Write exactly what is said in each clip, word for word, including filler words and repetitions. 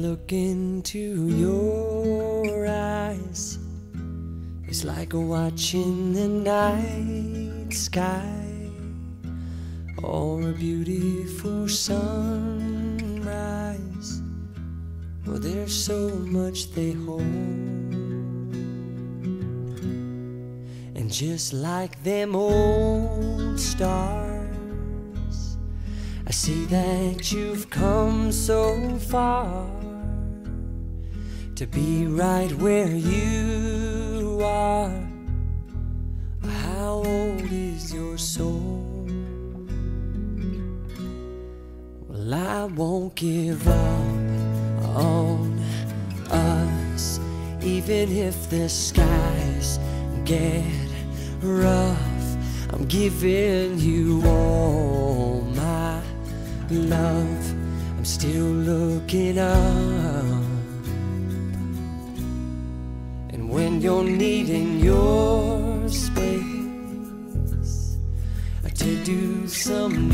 look into your eyes, it's like watching the night sky or a beautiful sunrise. Oh, there's so much they hold, and just like them old stars, I see that you've come so far to be right where you are. How old is your soul? Well, I won't give up on us, even if the skies get rough. I'm giving you all my love. I'm still looking up, and when you're needing your space to do some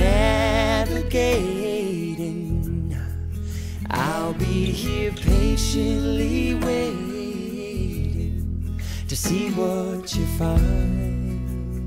navigating, I'll be here patiently waiting to see what you find.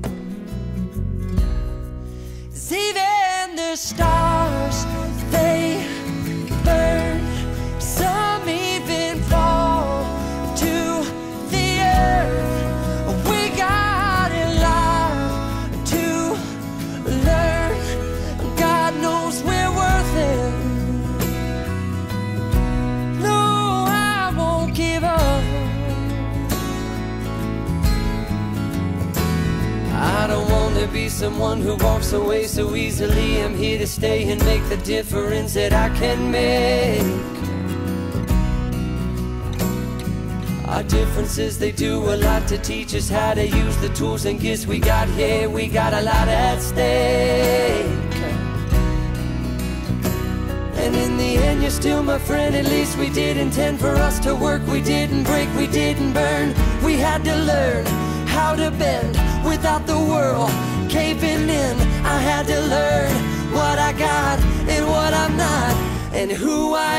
'Cause even the stars, they burn, some even fall to the earth. We got a lot to learn. God knows we're worth it. No, I won't give up. I don't want to be someone who walks away so easily. I'm here to stay and make the difference that I can make. Our differences, they do a lot to teach us how to use the tools and gifts we got here. We got a lot at stake, and in the end you're still my friend. At least we did intend for us to work. We didn't break, we didn't burn. We had to learn how to bend without the world caving in. I had to learn what I got and what I'm not, and who I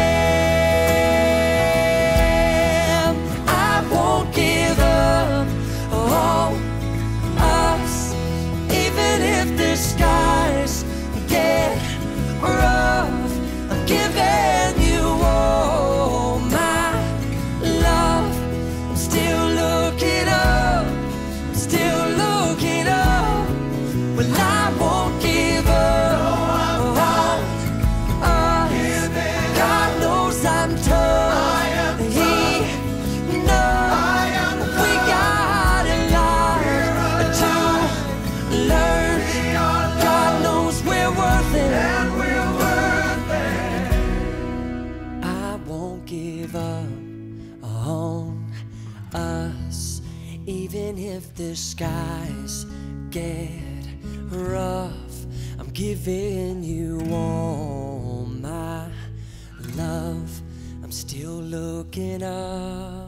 am. I won't give up on us, even if the skies get rough. I'm giving you all my love. I'm still looking up, still looking up. Well, I won't give up on us. God knows I'm tough. He knows we got a lot to learn. God knows we're worth it. I won't give up on us, even if the skies get rough. I'm giving you all my love. I'm still looking up.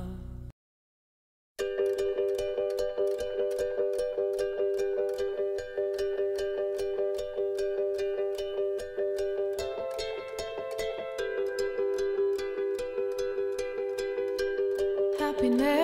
Happiness